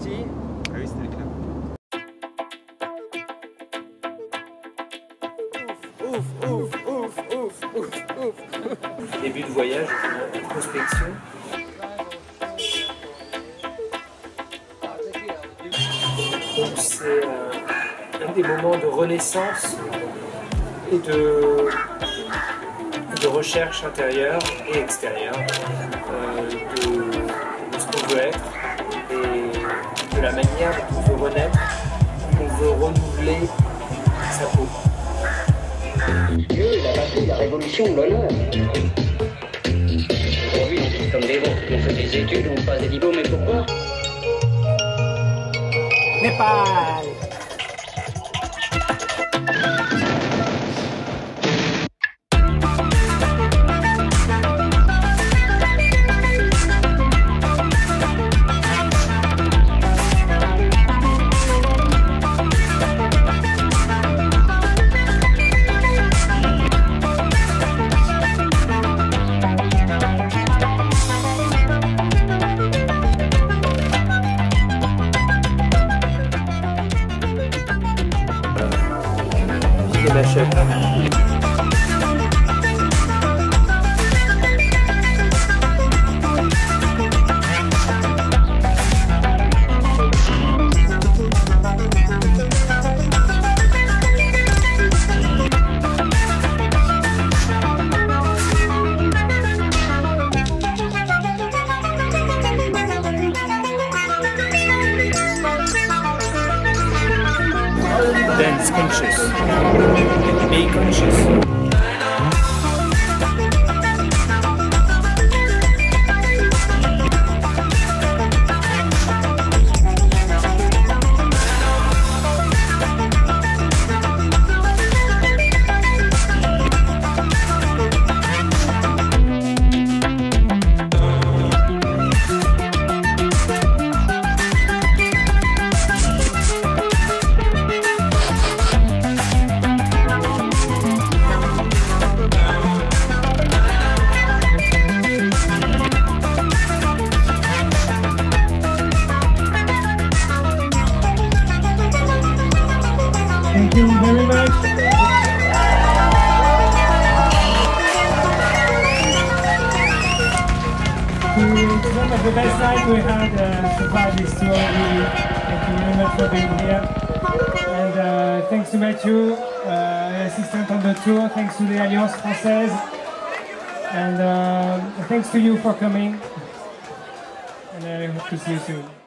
parti. Ah oui, c'était clair. Ouf, ouf, ouf, ouf, ouf, ouf. Début de voyage, prospection. Donc c'est un des moments de renaissance et de recherche intérieure et extérieure de ce qu'on veut être et de la manière dont on veut renaître, qu'on veut renouveler sa peau. Dieu, la patrie, la révolution, l'honneur. Aujourd'hui, c'est comme des vôtres qui ont fait des études, on passe des diplômes, mais pourquoi? Népal. Mashup. Dance conscious. Be conscious. Thank you very much. To one of the best nights we had so far this tour. Really, thank you very much for being here. And thanks to Mathieu, assistant on the tour. Thanks to the Alliance Française. And thanks to you for coming. And I hope to see you soon.